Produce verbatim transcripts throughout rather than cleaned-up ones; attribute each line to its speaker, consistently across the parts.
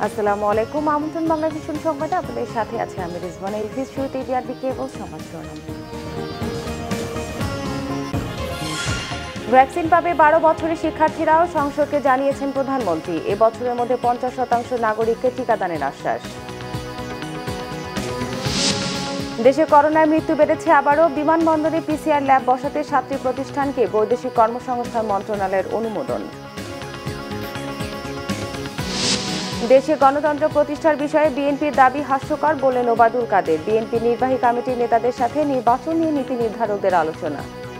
Speaker 1: আসসালামু আলাইকুম, আমন্ত্রণ বাংলাভিশন সংবাদে আপনাদের সাথে আছে আমি রিজওয়ানা। ইলফিস শুরুতে বিআরবি কেবল সংবাদ শিরোনাম। ভ্যাকসিন পাবে বারো বছরের শিক্ষার্থীরাও, সংসদকে জানিয়েছেন প্রধানমন্ত্রী। এ বছরের মধ্যে পঞ্চাশ শতাংশ নাগরিককে টিকাদানের আশ্বাস। দেশে করোনায় মৃত্যু বেড়েছে আবারও, বিমানবন্দরে পিসিআর ল্যাব বসাতে সাতটি প্রতিষ্ঠানকে বৈদেশিক কর্মসংস্থান মন্ত্রণালয়ের অনুমোদন। দেশে গণতন্ত্র প্রতিষ্ঠার বিষয়ে বিএনপির দাবি হাস্যকর বললেন ওবায়দুল কাদের। বিএনপি নির্বাহী কমিটির নেতাদের সাথে নির্বাচন নিয়ে নীতি নির্ধারকদের আলোচনা।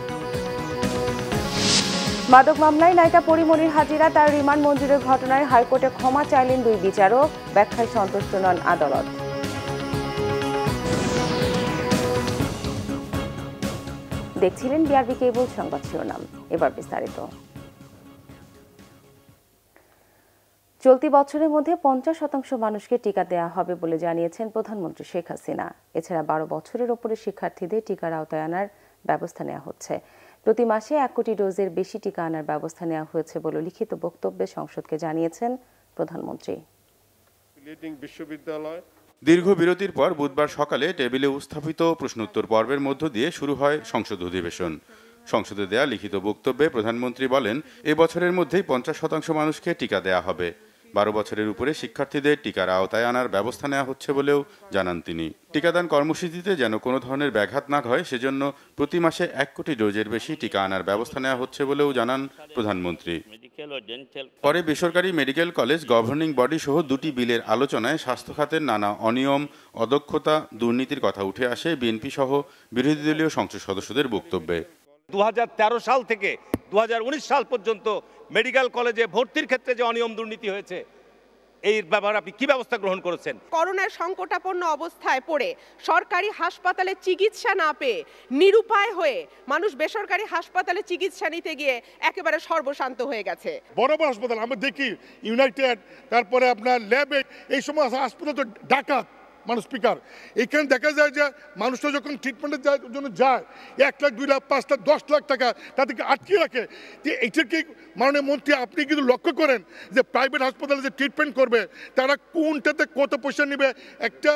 Speaker 1: মাদক মামলায় নায়িকা পরিমণির হাজিরা, তার রিমান্ড মঞ্জুরের ঘটনায় হাইকোর্টে ক্ষমা চাইলেন দুই বিচারক, ব্যাখ্যায় সন্তুষ্ট নন আদালত। দেখছিলেন বিআরবি কেবল সংবাদ শিরোনাম, এবার বিস্তারিত। চলতি বছরের মধ্যে পঞ্চাশ শতাংশ মানুষকে টিকা দেওয়া হবে বলে জানিয়েছেন প্রধানমন্ত্রী শেখ হাসিনা। এছাড়া বারো বছরের ওপরে শিক্ষার্থীদের টিকার আওতায় আনার ব্যবস্থা নেওয়া হচ্ছে। প্রতি মাসে এক কোটি ডোজের বেশি টিকা আনার ব্যবস্থা নেওয়া হয়েছে বলে লিখিত বক্তব্যে সংসদকে জানিয়েছেন প্রধানমন্ত্রী।
Speaker 2: বিশ্ববিদ্যালয় দীর্ঘ বিরতির পর বুধবার সকালে টেবিলে উপস্থাপিত প্রশ্নোত্তর পর্বের মধ্য দিয়ে শুরু হয় সংসদ অধিবেশন। সংসদে দেয়া লিখিত বক্তব্যে প্রধানমন্ত্রী বলেন, এ বছরের মধ্যেই পঞ্চাশ শতাংশ মানুষকে টিকা দেয়া হবে। বারো বছরের উপরে শিক্ষার্থীদের টিকার আওতায় আনার ব্যবস্থা নেওয়া হচ্ছে বলেও জানান তিনি। টিকাদান কর্মসূচিতে যেন কোনো ধরনের ব্যাঘাত না হয় সেজন্য প্রতি মাসে এক কোটি ডোজের বেশি টিকা আনার ব্যবস্থা নেওয়া হচ্ছে বলেও জানান প্রধানমন্ত্রী। পরে বেসরকারি মেডিকেল কলেজ গভর্নিং বডি সহ দুটি বিলের আলোচনায় স্বাস্থ্য খাতের নানা অনিয়ম, অদক্ষতা, দুর্নীতির কথা উঠে আসে বিএনপি সহ বিরোধী দলীয় সংসদ সদস্যদের বক্তব্যে।
Speaker 3: দু হাজার তেরো সাল থেকে দু হাজার উনিশ সাল পর্যন্ত মেডিকেল কলেজে ভর্তির ক্ষেত্রে যে অনিয়ম দুর্নীতি হয়েছে, এই ব্যাপারে আপনি কি ব্যবস্থা গ্রহণ করেছেন?
Speaker 4: করোনার সংকটাপন্ন অবস্থায় পড়ে সরকারি হাসপাতালে চিকিৎসা না পেয়ে নিরুপায় হয়ে মানুষ বেসরকারি হাসপাতালে চিকিৎসা নিতে গিয়ে একেবারে সর্বশান্ত হয়ে গেছে।
Speaker 5: বড় বড় হাসপাতাল আমরা দেখি, ইউনাইটেড, তারপরে আপনার ল্যাবে, এই সময় হাসপাতাল তো ডাকাত মানুষ স্পিকার। এখানে দেখা যায় যে মানুষটা যখন ট্রিটমেন্টের জন্য যায়, এক লাখ দুই লাখ পাঁচ লাখ দশ লাখ টাকা তাদেরকে আটকে রাখে। যে এইটাকে মাননীয় মন্ত্রী আপনি কিন্তু লক্ষ্য করেন যে প্রাইভেট হাসপাতালে যে ট্রিটমেন্ট করবে তারা কোনটাতে কত পয়সা নেবে, একটা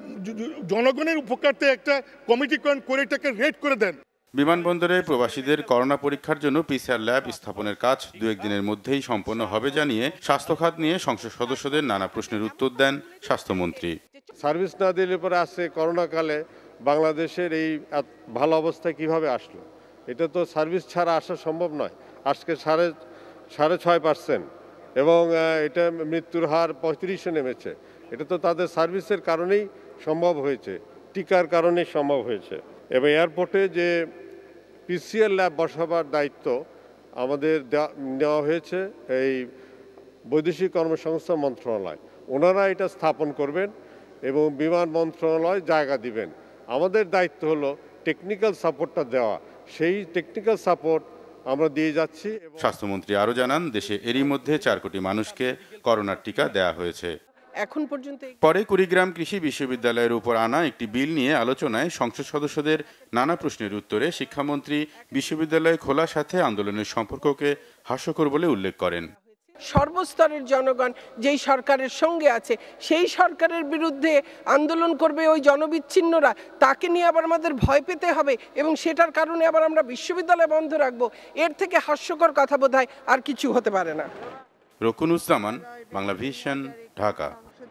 Speaker 5: জনগণের উপকারতে একটা কমিটি করে এটাকে রেট করে দেন।
Speaker 2: বিমানবন্দরে প্রবাসীদের করোনা পরীক্ষার জন্য পিসিআর ল্যাব স্থাপনের কাজ দু একদিনের মধ্যেই সম্পন্ন হবে জানিয়ে স্বাস্থ্য খাত নিয়ে সংসদ সদস্যদের নানা প্রশ্নের উত্তর দেন স্বাস্থ্যমন্ত্রী।
Speaker 6: সার্ভিস না দিলে পরে আসছে করোনাকালে বাংলাদেশের এই ভালো অবস্থায় কিভাবে আসলো? এটা তো সার্ভিস ছাড়া আসা সম্ভব নয়। আজকে সাড়ে সাড়ে ছয় পার্সেন্ট এবং এটা মৃত্যুর হার পঁয়ত্রিশে নেমেছে। এটা তো তাদের সার্ভিসের কারণেই সম্ভব হয়েছে, টিকার কারণেই সম্ভব হয়েছে। এবং এয়ারপোর্টে যে পিসিআর ল্যাব বসাবার দায়িত্ব আমাদের নেওয়া হয়েছে এই বৈদেশিক কর্মসংস্থান মন্ত্রণালয়, ওনারা এটা স্থাপন করবেন এবং বিমান মন্ত্রণালয় জায়গা দিবেন। আমাদের দায়িত্ব হলো টেকনিক্যাল সাপোর্টটা দেওয়া, সেই টেকনিক্যাল সাপোর্ট আমরা দিয়ে যাচ্ছি।
Speaker 2: স্বাস্থ্যমন্ত্রী আরও জানান, দেশে এরই মধ্যে চার কোটি মানুষকে করোনার টিকা দেয়া হয়েছে।
Speaker 4: এখন পর্যন্ত
Speaker 2: পরে কুড়িগ্রাম কৃষি বিশ্ববিদ্যালয়ের উপর আনা একটি বিল নিয়ে আলোচনায় সংসদ সদস্যদের নানা প্রশ্নের উত্তরে শিক্ষামন্ত্রী বিশ্ববিদ্যালয় খোলার সাথে আন্দোলনের সম্পর্ককে হাস্যকর বলে উল্লেখ করেন।
Speaker 7: সর্বস্তরের জনগণ যেই সরকারের সঙ্গে আছে সেই সরকারের বিরুদ্ধে আন্দোলন করবে ওই জনবিচ্ছিন্নরা, তাকে নিয়ে আবার আমাদের ভয় পেতে হবে এবং সেটার কারণে আবার আমরা বিশ্ববিদ্যালয় বন্ধ রাখবো। এর থেকে হাস্যকর কথা বোধহয় আর কিছু হতে পারে না।
Speaker 2: রকুনুজ্জামান, বাংলাভিশন, ঢাকা।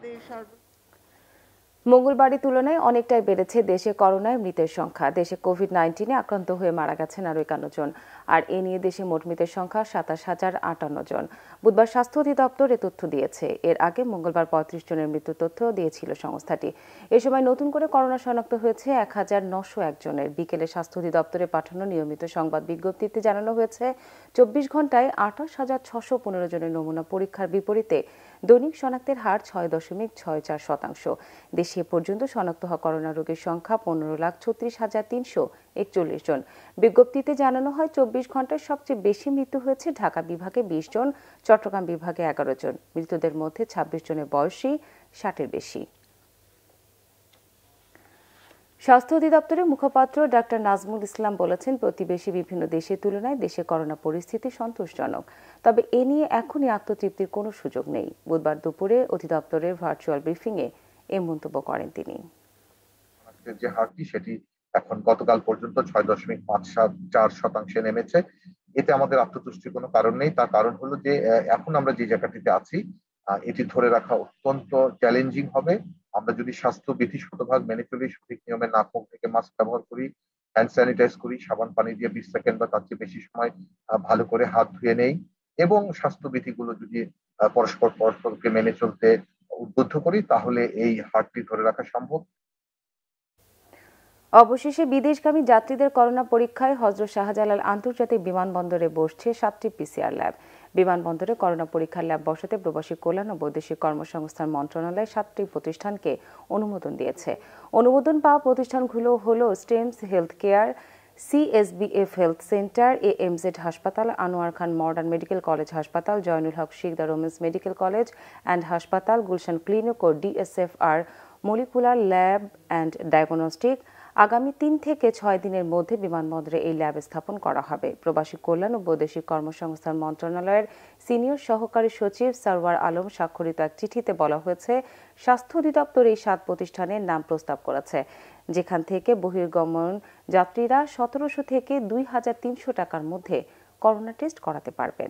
Speaker 1: মঙ্গলবারের তুলনায় অনেকটাই বেড়েছে দেশে করোনায় মৃতের সংখ্যা। দেশে কোভিড নাইন্টিনে আক্রান্ত হয়ে মারা গেছেন আরও একান্ন জন, আর এ নিয়ে দেশে মোট মৃতের সংখ্যা সাতাশ হাজার আটান্ন জন। বুধবার স্বাস্থ্য অধিদপ্তর এ তথ্য দিয়েছে। এর আগে মঙ্গলবার পঁয়ত্রিশ জনের মৃত্যুর তথ্য দিয়েছিল সংস্থাটি। এ সময় নতুন করে করোনা শনাক্ত হয়েছে এক হাজার নশো এক জনের। বিকেলে স্বাস্থ্য অধিদপ্তরে পাঠানো নিয়মিত সংবাদ বিজ্ঞপ্তিতে জানানো হয়েছে, চব্বিশ ঘন্টায় আঠাশ হাজার ছশো পনেরো জনের নমুনা পরীক্ষার বিপরীতে দৈনিক শনাক্তের হার ছয় দশমিক ছয় চার শতাংশ। দেশে এ পর্যন্ত শনাক্ত হওয়া করোনা রোগীর সংখ্যা পনেরো লাখ ছত্রিশ হাজার তিনশো একচল্লিশ জন। বিজ্ঞপ্তিতে জানানো হয়, চব্বিশ ঘন্টায় সবচেয়ে বেশি মৃত্যু হয়েছে ঢাকা বিভাগে বিশ জন, চট্টগ্রাম বিভাগে এগারো জন। মৃতদের মধ্যে ছাব্বিশ জনের বয়সী ষাটের বেশি। স্বাস্থ্য অধিদপ্তরের মুখপাত্র ডাক্তার নাজমুল ইসলাম বলেছেন, প্রতিবেশী বিভিন্ন দেশের তুলনায় দেশে করোনা পরিস্থিতি সন্তোষজনক, তবে এ নিয়ে এখনই আত্মতৃপ্তির কোনো সুযোগ নেই। বুধবার দুপুরে অধিদপ্তরের ভার্চুয়াল ব্রিফিংয়ে এ মন্তব্য করেন তিনি।
Speaker 8: যে হারটি সেটি এখন গতকাল পর্যন্ত ছয় দশমিক পাঁচ সাত চার শতাংশে নেমেছে। এতে আমাদের আত্মতুষ্টির কোনো কারণ নেই। তার কারণ হলো যে এখন আমরা যে জায়গাটিতে আছি এটি ধরে রাখা অত্যন্ত চ্যালেঞ্জিং হবে। আমরা যদি স্বাস্থ্যবিধি শতভাগ মেনে চলি, সঠিক নিয়মে নাক মুখ থেকে মাস্ক ব্যবহার করি, হ্যান্ড স্যানিটাইজ করি, সাবান পানি দিয়ে বিশ সেকেন্ড বা তার চেয়ে বেশি সময় ভালো করে হাত ধুয়ে নেই এবং স্বাস্থ্যবিধিগুলো যদি পরস্পর পরস্পরকে মেনে চলতে উদ্বুদ্ধ করি, তাহলে এই হারটি ধরে রাখা সম্ভব।
Speaker 1: অবশেষে বিদেশগামী যাত্রীদের করোনা পরীক্ষায় হযরত শাহজালাল আন্তর্জাতিক বিমানবন্দরে বসছে সাতটি পিসিআর ল্যাব। বিমানবন্দরে করোনা পরীক্ষার ল্যাব বসাতে প্রবাসী কল্যাণ ও বৈদেশিক কর্মসংস্থান মন্ত্রণালয় সাতটি প্রতিষ্ঠানকে অনুমোদন দিয়েছে। অনুমোদন পাওয়া প্রতিষ্ঠানগুলো হলো stems health care, CSBF health centre, AMZ হাসপাতাল, Anwar Khan modern medical college হাসপাতাল, Zainul Haque Sikdar women's medical college and হাসপাতাল, গুলশান ক্লিনিক ও DSFR molecular lab and diagnostic. আগামী তিন থেকে ছয় দিনের মধ্যে বিমানবন্দরে এই ল্যাব স্থাপন করা হবে। প্রবাসী কল্যাণ ও বৈদেশিক কর্মসংস্থান মন্ত্রণালয়ের সিনিয়র সহকারী সচিব সারওয়ার আলম স্বাক্ষরিত এক চিঠিতে বলা হয়েছে, স্বাস্থ্য অধিদপ্তর এই সাত প্রতিষ্ঠানের নাম প্রস্তাব করেছে, যেখান থেকে বহির্গমন যাত্রীরা সতেরোশো থেকে দুই হাজার তিনশো টাকার মধ্যে করোনা টেস্ট করাতে পারবেন।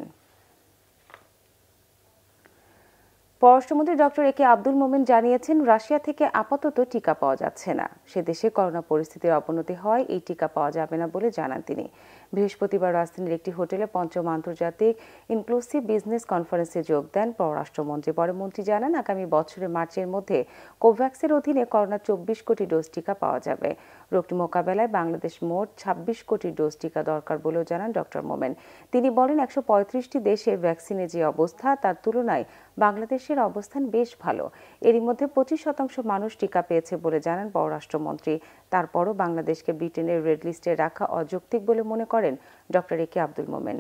Speaker 1: পররাষ্ট্রমন্ত্রী ডক্টর এ কে আব্দুল মোমেন জানিয়েছেন, রাশিয়া থেকে আপাতত টিকা পাওয়া যাচ্ছে না। সে দেশে করোনা পরিস্থিতির অবনতি হয় এই টিকা পাওয়া যাবে না বলে জানান তিনি। বৃহস্পতিবার রাজধানীর একটি হোটেলে পঞ্চম আন্তর্জাতিক ইনক্লুসিভ বিজনেস কনফারেন্সে যোগ দেন পররাষ্ট্রমন্ত্রী। পরে মন্ত্রী জানান, আগামী বছরের মার্চের মধ্যে কোভ্যাক্সের অধীনে করোনা চব্বিশ কোটি ডোজ টিকা পাওয়া যাবে। রোগটি মোকাবেলায় বাংলাদেশ মোট ছাব্বিশ কোটি ডোজ টিকা দরকার বলেও জানান ডক্টর মোমেন। তিনি বলেন, একশো পঁয়ত্রিশটি দেশে ভ্যাকসিনের যে অবস্থা তার তুলনায় বাংলাদেশের অবস্থান বেশ ভালো। এরই মধ্যে পঁচিশ শতাংশ মানুষ টিকা পেয়েছে বলে জানান পররাষ্ট্রমন্ত্রী। তারপরও বাংলাদেশকে ব্রিটেনের রেড লিস্টে রাখা অযৌক্তিক বলে মনে করেন ডক্টর এ কে আব্দুল মোমেন।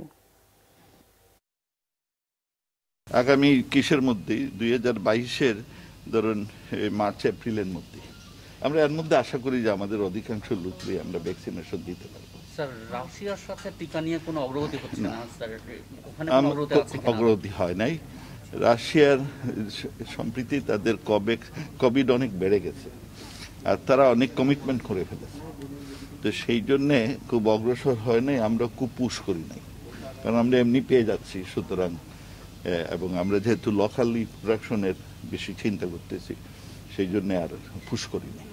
Speaker 9: আগামী কিসের মধ্যে দুই হাজার বাইশের ধরুন মার্চ এপ্রিলের মধ্যে আমরা এর মধ্যে আশা করি যে আমাদের অধিকাংশ লোককে আমরা ভ্যাকসিনেশন দিতে পারবো।
Speaker 10: স্যার, রাশিয়ার সাথে টিকা নিয়ে কোনো অগ্রগতি হচ্ছে না স্যার? ওখানে কোনো অগ্রগতি আছে কিনা?
Speaker 9: অগ্রগতি হয় নাই। রাশিয়ার সম্প্রতি তাদের কোভিড অনেক বেড়ে গেছে আর তারা অনেক কমিটমেন্ট করে ফেলেছে, তো সেই জন্যে খুব অগ্রসর হয় নাই। আমরা খুব পুশ করি নাই, কারণ আমরা এমনি পেয়ে যাচ্ছি। সুতরাং এবং আমরা যেহেতু লোকালি প্রোডাকশনের বেশি চিন্তা করতেছি, সেই জন্য আর পুশ করি নাই।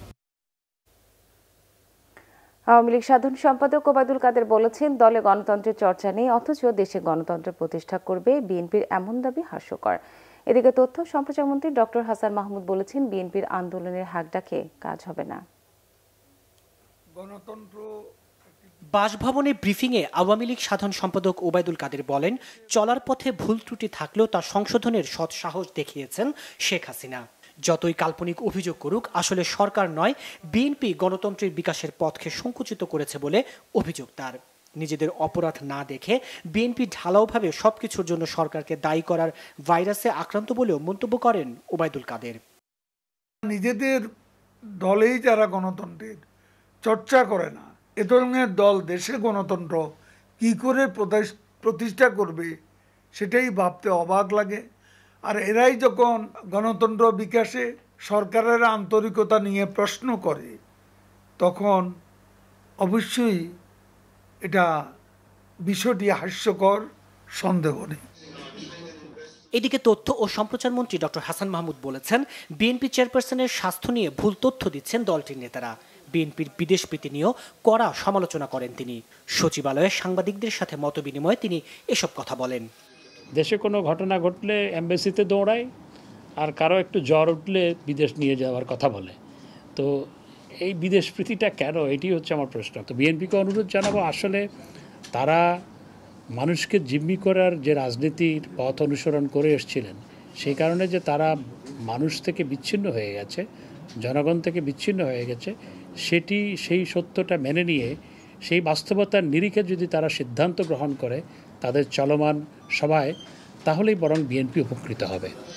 Speaker 1: আওয়ামী লীগ সাধারণ সম্পাদক ওবায়দুল কাদের বলেছেন, দলে গণতন্ত্রের চর্চা নেই অথচ দেশে গণতন্ত্র প্রতিষ্ঠা করবে বিএনপির এমন দাবি হাস্যকর। এদিকে তথ্য সম্প্রচার মন্ত্রী ডক্টর হাসান মাহমুদ বলেছেন, বিএনপির আন্দোলনের হাক ডাকে কাজ হবে না।
Speaker 11: গণতন্ত্র বাসভবনে ব্রিফিংয়ে আওয়ামী লীগ সাধারণ সম্পাদক ওবায়দুল কাদের বলেন, চলার পথে ভুল ত্রুটি থাকলেও তা সংশোধনের সৎ সাহস দেখিয়েছেন শেখ হাসিনা। যতই কাল্পনিক অভিযোগ করুক, আসলে সরকার নয় বিএনপি গণতন্ত্রের বিকাশের পথকে সংকুচিত করেছে বলে অভিযোগ তার। নিজেদের অপরাধ না দেখে বিএনপি ঢালাওভাবে সবকিছুর জন্য সরকারকে দায়ী করার ভাইরাসে আক্রান্ত বলেও মন্তব্য করেন ওবায়দুল কাদের।
Speaker 12: নিজেদের দলেই যারা গণতন্ত্রের চর্চা করে না, এ ধরনের দল দেশে গণতন্ত্র কি করে প্রতিষ্ঠা করবে সেটাই ভাবতে অবাক লাগে। আর এরাই যখন গণতন্ত্র বিকাশে সরকারের আন্তরিকতা নিয়ে প্রশ্ন করে, তখন অবশ্যই এটা বিষয়টি হাস্যকর, সন্দেহ নেই।
Speaker 11: এদিকে তথ্য ও সম্প্রচার মন্ত্রী ডক্টর হাসান মাহমুদ বলেছেন, বিএনপি চেয়ারপারসনের স্বাস্থ্য নিয়ে ভুল তথ্য দিচ্ছেন দলটির নেতারা। বিএনপির বিদেশ প্রীতি নিয়েও কড়া সমালোচনা করেন তিনি। সচিবালয়ে সাংবাদিকদের সাথে মতবিনিময়ে তিনি এসব কথা বলেন।
Speaker 13: দেশে কোনো ঘটনা ঘটলে এমবেসিতে দৌড়ায়, আর কারো একটু জ্বর উঠলে বিদেশ নিয়ে যাওয়ার কথা বলে। তো এই বিদেশ প্রীতিটা কেন, এটি হচ্ছে আমার প্রশ্ন। তো বিএনপিকে অনুরোধ জানাবো, আসলে তারা মানুষকে জিম্মি করার যে রাজনীতির পথ অনুসরণ করে এসেছিলেন, সেই কারণে যে তারা মানুষ থেকে বিচ্ছিন্ন হয়ে গেছে, জনগণ থেকে বিচ্ছিন্ন হয়ে গেছে, সেটি সেই সত্যটা মেনে নিয়ে সেই বাস্তবতার নিরিখে যদি তারা সিদ্ধান্ত গ্রহণ করে তাদের চলমান সভায়, তাহলেই বরং বিএনপি উপকৃত হবে।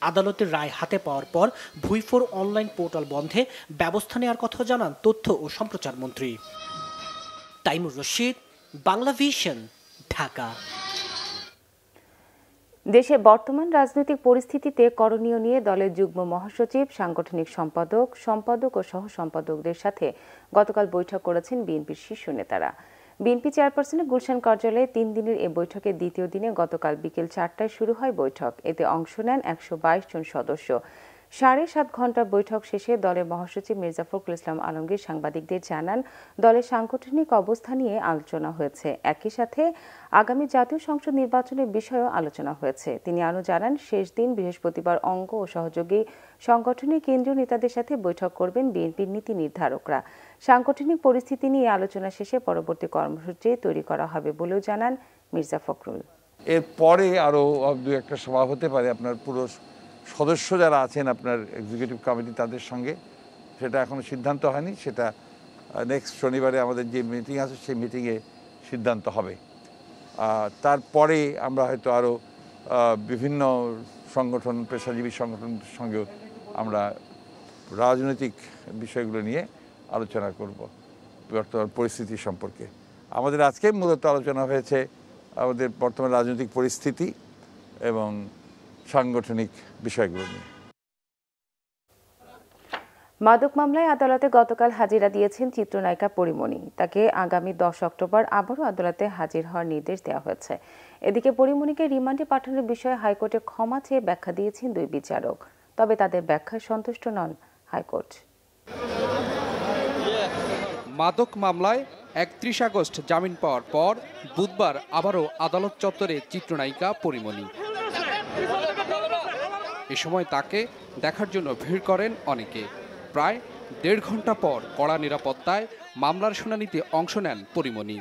Speaker 11: আদালতের রায় হাতে পাওয়ার পর ভুইফোর অনলাইন পোর্টাল বন্ধে ব্যবস্থা নেওয়ার কথা জানান তথ্য ও সম্প্রচার মন্ত্রী। তাইমুর রশিদ, বাংলাভিশন, ঢাকা।
Speaker 1: দেশে বর্তমান রাজনৈতিক পরিস্থিতিতে করণীয় নিয়ে দলের যুগ্ম মহাসচিব, সাংগঠনিক সম্পাদক, সম্পাদক ও সহ সম্পাদকদের সাথে গতকাল বৈঠক করেছেন বিএনপির শীর্ষ নেতারা। বিএনপি চেয়ারপারসনের গুলশান কার্যালয়ে তিন দিনের এ বৈঠকের দ্বিতীয় দিনে গতকাল বিকেল চারটায় শুরু হয় বৈঠক। এতে অংশ নেন একশো বাইশ জন সদস্য। সাড়ে সাত ঘন্টা বৈঠক শেষে দলের মহাসচিব মির্জা ফখরুল ইসলাম আলমগীর সাংবাদিকদের জানান, দলের সাংগঠনিক অবস্থা নিয়ে আলোচনা হয়েছে। একই সাথে আগামী জাতীয় সংসদ নির্বাচনের বিষয়েও আলোচনা হয়েছে। তিনি আরও জানান, শেষ দিন বৃহস্পতিবার অঙ্গ ও সহযোগী সংগঠনের কেন্দ্রীয় নেতাদের সাথে বৈঠক করবেন বিএনপির নীতি নির্ধারকরা। সাংগঠনিক পরিস্থিতি নিয়ে আলোচনা শেষে পরবর্তী কর্মসূচি তৈরি করা হবে বলেও জানান মির্জা ফখরুল।
Speaker 14: এরপরে আরও দু একটা সভা হতে পারে আপনার পুরো সদস্য যারা আছেন আপনার এক্সিকিউটিভ কমিটি তাদের সঙ্গে, সেটা এখনও সিদ্ধান্ত হয়নি। সেটা নেক্সট শনিবারে আমাদের যে মিটিং আছে সেই মিটিংয়ে সিদ্ধান্ত হবে। তারপরে আমরা হয়তো আরও বিভিন্ন সংগঠন, পেশাজীবী সংগঠনের সঙ্গেও আমরা রাজনৈতিক বিষয়গুলো নিয়ে আলোচনা করব বর্তমান পরিস্থিতি সম্পর্কে। আমাদের আজকে মূলত আলোচনা হয়েছে আমাদের বর্তমান রাজনৈতিক পরিস্থিতি এবং সাংগঠনিক বিষয়গুলো নিয়ে।
Speaker 1: মাদক মামলায় আদালতে গতকাল হাজিরা দিয়েছেন চিত্রনায়িকা পরিমণি। তাকে আগামী দশ অক্টোবর আবারও আদালতে হাজির হওয়ার নির্দেশ দেওয়া হয়েছে। এদিকে পরিমণিকে রিমান্ডে পাঠানোর বিষয়ে হাইকোর্টে ক্ষমা চেয়ে ব্যাখ্যা দিয়েছেন দুই বিচারক। তবে তাদের ব্যাখ্যায় সন্তুষ্ট নন হাইকোর্ট।
Speaker 15: মাদক মামলায় একত্রিশ আগস্ট জামিন পাওয়ার পর বুধবার আবারও আদালত চত্বরে চিত্রনায়িকা পরিমণি। এ সময় তাকে দেখার জন্য ভিড় করেন অনেকে। প্রায় দেড় ঘন্টা পর কড়া নিরাপত্তায় মামলার শুনানিতে অংশ নেন পরিমণি।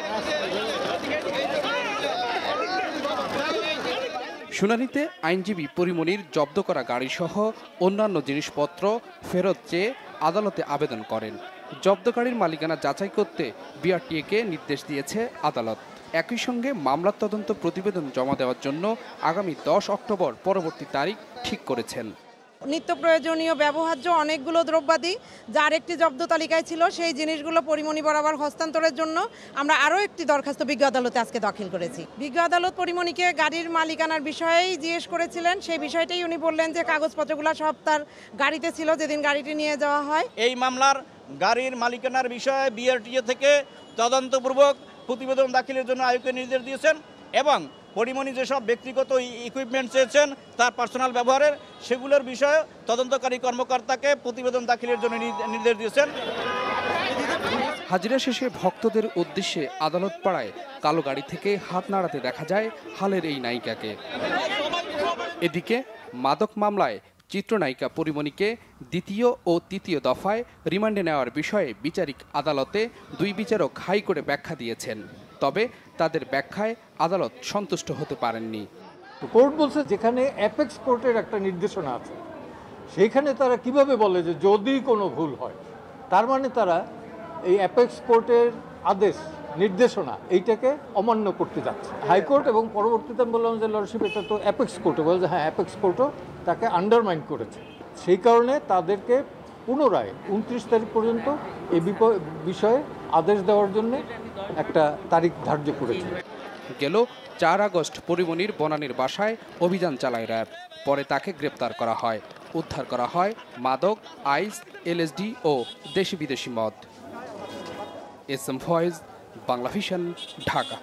Speaker 15: শুনানিতে আইনজীবী পরিমণির জব্দ করা গাড়িসহ অন্যান্য জিনিসপত্র ফেরত চেয়ে আদালতে আবেদন করেন। জব্দ গাড়ির মালিকানা যাচাই করতে বিআরটিএকে নির্দেশ দিয়েছে আদালত। একই সঙ্গে মামলার তদন্ত প্রতিবেদন জমা দেওয়ার জন্য আগামী দশ অক্টোবর পরবর্তী তারিখ ঠিক করেছেন।
Speaker 16: নিত্য প্রয়োজনীয় ব্যবহার্য অনেকগুলো দ্রব্যাদি যার একটি জব্দ তালিকায় ছিল, সেই জিনিসগুলো পরিমণি বরাবর হস্তান্তরের জন্য আমরা আরও একটি দরখাস্ত বিজ্ঞ আদালতে আজকে দাখিল করেছি। বিজ্ঞ আদালত পরিমণিকে গাড়ির মালিকানার বিষয়েই জিজ্ঞেস করেছিলেন। সেই বিষয়টাই উনি বললেন যে কাগজপত্রগুলো সব তার গাড়িতে ছিল যেদিন গাড়িটি নিয়ে যাওয়া হয়।
Speaker 17: এই মামলার গাড়ির মালিকানার বিষয়ে বিআরটিএ থেকে তদন্তপূর্বক প্রতিবেদন দাখিলের জন্য আয়োগকে নির্দেশ দিয়েছেন এবং পরিমণি যেসব ব্যক্তিগত ইকুইপমেন্ট চেয়েছেন তার পার্সোনাল ব্যবহারের, সেগুলোর বিষয়ে তদন্তকারী কর্মকর্তাকে প্রতিবেদন দাখিলের জন্য নির্দেশ দিয়েছেন।
Speaker 15: হাজিরা শেষে ভক্তদের উদ্দেশ্যে আদালত পাড়ায় কালো গাড়ি থেকে হাত নাড়াতে দেখা যায় হালের এই নায়িকাকে। এদিকে মাদক মামলায় চিত্রনায়িকা পরিমণিকে দ্বিতীয় ও তৃতীয় দফায় রিমান্ডে নেওয়ার বিষয়ে বিচারিক আদালতে দুই বিচারক হাইকোর্টে ব্যাখ্যা দিয়েছেন। তবে তাদের ব্যাখ্যায় আদালত সন্তুষ্ট হতে পারেননি।
Speaker 18: কোর্ট বলছে যেখানে অ্যাপেক্স কোর্টের একটা নির্দেশনা আছে, সেইখানে তারা কিভাবে বলে যে যদি কোনো ভুল হয়, তার মানে তারা এই অ্যাপেক্স কোর্টের আদেশ, নির্দেশনা এইটাকে অমান্য করতে যাচ্ছে হাইকোর্ট। এবং পরবর্তীতে আমি বললাম যে লর্ডশিপ এটা তো অ্যাপেক্স কোর্টে বলে যে হ্যাঁ অ্যাপেক্স কোর্টও তাকে আন্ডারমাইন করেছে। সেই কারণে তাদেরকে পুনরায় উনত্রিশ তারিখ পর্যন্ত এই বিষয়ে আদেশ দেওয়ার জন্য একটা তারিখ ধার্য করেছে।
Speaker 15: গেল চার আগস্ট পরিমণির বনানীর বাসায় অভিযান চালায় র্যাব। পরে তাকে গ্রেপ্তার করা হয়। উদ্ধার করা হয় মাদক, আইস, এলএসডি ও দেশি বিদেশি মদ। S M voice, Banglavision, Dhaka.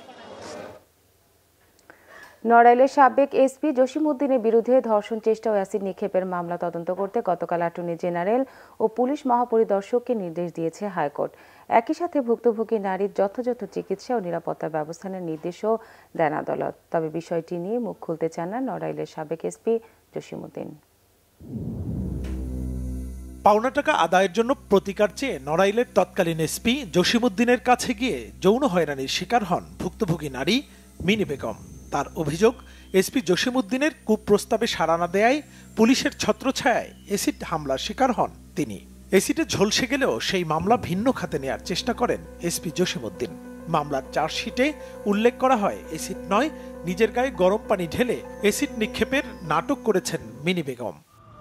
Speaker 1: নড়াইলের সাবেক এসপি জসিমউদ্দিনের বিরুদ্ধে ধর্ষণ চেষ্টা ও অ্যাসিড নিক্ষেপের মামলা তদন্ত করতে গতকাল অ্যাটর্নি জেনারেল ও পুলিশ মহাপরিদর্শককে নির্দেশ দিয়েছে হাইকোর্ট। একই সাথে ভুক্তভোগী নারীর যথাযথ চিকিৎসা ও নিরাপত্তার ব্যবস্থানের নির্দেশও দেন আদালত। তবে বিষয়টি নিয়ে মুখ খুলতে চান না নড়াইলের সাবেক এসপি জসিমউদ্দিন।
Speaker 19: পাওনা টাকা আদায়ের জন্য প্রতিকার চেয়ে নড়াইলের তৎকালীন এসপি জসিমউদ্দিনের কাছে গিয়ে যৌন হয়রানির শিকার হন ভুক্তভোগী নারী মিনি বেগম। তার অভিযোগ, এসপি জসিমউদ্দিনের কুপ্রস্তাবে সাড়া না দেয়ায় পুলিশের ছত্রছায়ায় এসিড হামলার শিকার হন তিনি। এসিডে ঝলসে গেলেও সেই মামলা ভিন্ন খাতে নেয়ার চেষ্টা করেন এসপি জসিমউদ্দিন। মামলার চার্জশিটে উল্লেখ করা হয় এসিড নয়, নিজের গায়ে গরম পানি ঢেলে এসিড নিক্ষেপের নাটক করেছেন মিনি বেগম।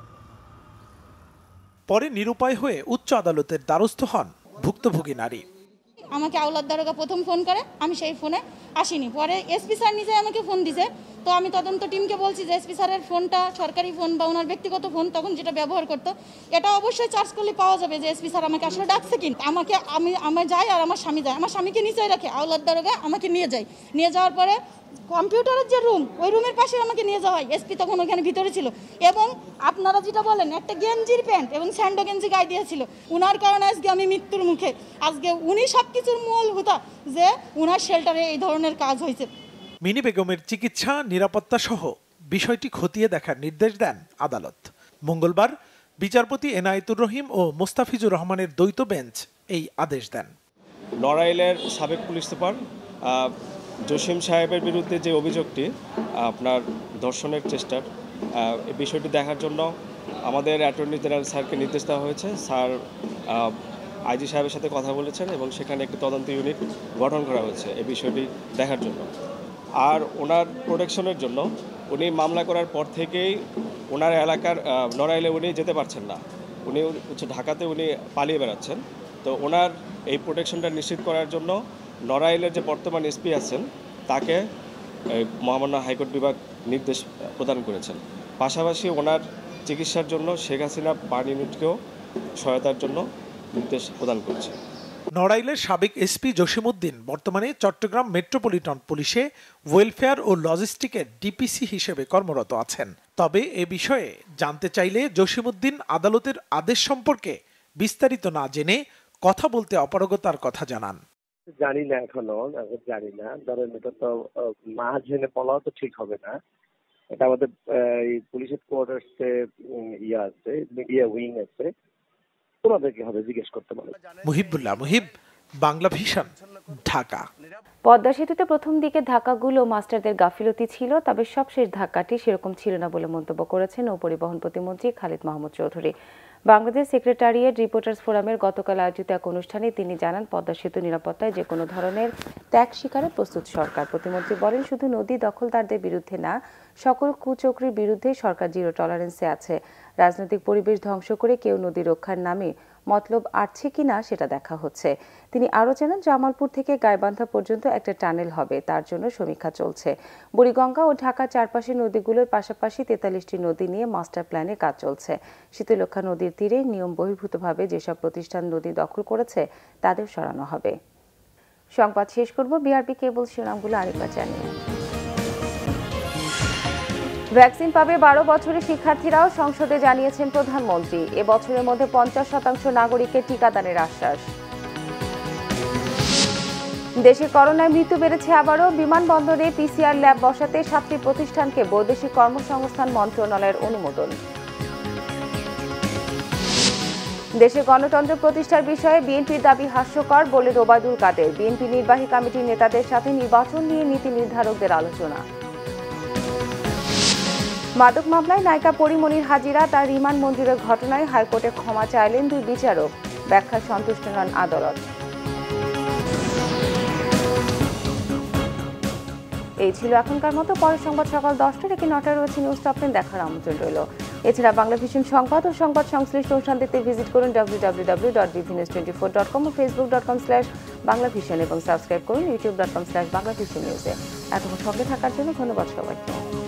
Speaker 19: পরে নিরুপায় হয়ে উচ্চ আদালতের দ্বারস্থ হন ভুক্তভোগী নারী।
Speaker 20: আমাকে আওলাদ দারোগা প্রথম ফোন করে, আমি সেই ফোনে আসিনি। পরে এসপি স্যার নিজে আমাকে ফোন দিছে। তো আমি তদন্ত টিমকে বলছি যে এসপি স্যারের ফোনটা সরকারি ফোন বা ওনার ব্যক্তিগত ফোন তখন যেটা ব্যবহার করতো, এটা অবশ্যই চার্জ করলে পাওয়া যাবে যে এসপি স্যার আমাকে আসলে ডাকছে কিনা। আমাকে আমি আমি যাই আর আমার স্বামী যায়, আমার স্বামীকে নিচে রাখে আওলাদ দারোগা, আমাকে নিয়ে যায়। নিয়ে যাওয়ার পরে কম্পিউটারের যে রুম, ওই রুমের পাশে আমাকে নিয়ে যাওয়া হয়। এসপি তখন ওখানে ভিতরে ছিল এবং আপনারা যেটা বলেন একটা গেঞ্জির প্যান্ট এবং স্যান্ডো গেঞ্জি গায়ে দিয়েছিল। উনার কারণে আজকে আমি মৃত্যুর মুখে। আজকে উনি সব কিছুর মূল হোতা যে উনার শেল্টারে এই ধরনের কাজ হয়েছে।
Speaker 19: মিনি বেগমের চিকিৎসা, নিরাপত্তা সহ বিষয়টি খতিয়ে দেখার নির্দেশ দেন আদালত। মঙ্গলবার বিচারপতি এনায়েতুর রহিম ও মোস্তাফিজুর রহমানের দ্বৈত বেঞ্চ এই আদেশ দেন।
Speaker 21: নড়াইলের সাবেক পুলিশ সুপার জসিম সাহেবের বিরুদ্ধে যে অভিযোগটি আপনার ধর্ষণের চেষ্টার, এই বিষয়টি দেখার জন্য আমাদের অ্যাটর্নি জেনারেল স্যারকে নির্দেশ দেওয়া হয়েছে। স্যার আইজি সাহেবের সাথে কথা বলেছেন এবং সেখানে একটি তদন্ত ইউনিট গঠন করা হয়েছে এই বিষয়টি দেখার জন্য। আর ওনার প্রোটেকশনের জন্য উনি মামলা করার পর থেকেই ওনার এলাকার নড়াইলে উনি যেতে পারছেন না, উনি হচ্ছে ঢাকাতে উনি পালিয়ে বেড়াচ্ছেন। তো ওনার এই প্রোটেকশনটা নিশ্চিত করার জন্য নড়াইলের যে বর্তমান এসপি আছেন তাকে মহামান্য হাইকোর্ট বিভাগ নির্দেশ প্রদান করেছেন। পাশাপাশি ওনার চিকিৎসার জন্য শেখ হাসিনা বার্ন ইউনিটকেও সহায়তার জন্য নির্দেশ প্রদান করেছে।
Speaker 19: নড়াইলের সাবেক এসপি জসিমউদ্দিন বর্তমানে চট্টগ্রাম মেট্রোপলিটন পুলিশে ওয়েলফেয়ার ও লজিস্টিকের ডিপিসি হিসেবে কর্মরত আছেন। তবে এ বিষয়ে জানতে চাইলে জসিমউদ্দিন আদালতের আদেশ সম্পর্কে বিস্তারিত না জেনে কথা বলতে অপারগতার কথা জানান।
Speaker 22: জানি না, এখনো জানি না। ধরেন এটা তো না জেনে বলাও তো ঠিক হবে না। এটা আমাদের পুলিশের কোয়ার্টার্সে ইয়ে আছে, মিডিয়া উইং আছে, ওনাদেরকে হবে জিজ্ঞেস করতে পারে।
Speaker 19: মুহিবুল্লাহ মুহিব, বাংলাভিশন, ঢাকা।
Speaker 1: পদ্মা সেতুতে প্রথম দিকে ধাক্কাগুলো মাস্টারদের গাফিলতি ছিল, তবে সবশেষ ধাক্কাটি সেরকম ছিল না বলে মন্তব্য করেছেন নৌপরিবহন প্রতিমন্ত্রী খালিদ মাহমুদ চৌধুরী। বাংলাদেশ সেক্রেটারিয়েট রিপোর্টার্স ফোরামের গতকাল আয়োজিত এক অনুষ্ঠানে তিনি জানান, পদ্মা সেতু নিরাপত্তায় যে কোনো ধরনের ত্যাগ স্বীকারে প্রস্তুত সরকার। প্রতিমন্ত্রী বলেন, শুধু নদী দখলদারদের বিরুদ্ধে না, সকল কুচক্রির বিরুদ্ধে সরকার জিরো টলারেন্সে আছে। রাজনৈতিক পরিবেশ ধ্বংস করে কেউ নদী রক্ষার নামে মতলব আটছে কিনা সেটা দেখা হচ্ছে। তিনি আরও জানান, জামালপুর থেকে গাইবান্ধা পর্যন্ত একটা টানেল হবে, তার জন্য সমীক্ষা চলছে। বুড়িগঙ্গা ও ঢাকার চারপাশে নদীগুলোর পাশাপাশি তেতাল্লিশটি নদী নিয়ে মাস্টার প্ল্যানে কাজ চলছে। শীতলক্ষা নদীর তীরে নিয়ম বহির্ভূতভাবে যেসব প্রতিষ্ঠান নদী দখল করেছে তাদের সরানো হবে। সংবাদ শেষ করব বিআরবি কেবল শিরোনামগুলো আরেকবার জানিয়ে। ভ্যাকসিন পাবে বারো বছরের শিক্ষার্থীরাও, সংসদে জানিয়েছেন প্রধানমন্ত্রী। এ বছরের মধ্যে পঞ্চাশ শতাংশ নাগরিককে টিকাদানের আশ্বাস। দেশে করোনায় মৃত্যু বেড়েছে আবারও, বিমানবন্দরে পিসিআর ল্যাব বসাতে সাতটি প্রতিষ্ঠানকে বৈদেশিক কর্মসংস্থান মন্ত্রণালয়ের অনুমোদন। দেশে গণতন্ত্র প্রতিষ্ঠার বিষয়ে বিএনপির দাবি হাস্যকর, বলে ওবায়দুল কাদের। বিএনপি নির্বাহী কমিটির নেতাদের সাথে নির্বাচন নিয়ে নীতি নির্ধারকদের আলোচনা। মাদক মামলায় নায়িকা পরিমণির হাজিরা, তার রিমান্ড মঞ্জুরের ঘটনায় হাইকোর্টে ক্ষমা চাইলেন দুই বিচারক, ব্যাখ্যায় সন্তুষ্ট নন আদালত। এই ছিল এখনকার মতো। পরের সংবাদ সকাল দশটা থেকে নটায় রয়েছে নিউজ টপ টেন, দেখার আমন্ত্রণ রইল। এছাড়া বাংলাভিশন সংবাদ ও সংবাদ সংশ্লিষ্ট অনুষ্ঠান দেখতে ভিজিট করুন W W W dot BV news twenty four dot com ও Facebook dot com slash Banglavision এবং সাবস্ক্রাইব করুন YouTube dot com slash Banglavision নিউজে। এতক্ষণ সঙ্গে থাকার জন্য ধন্যবাদ সবাইকে।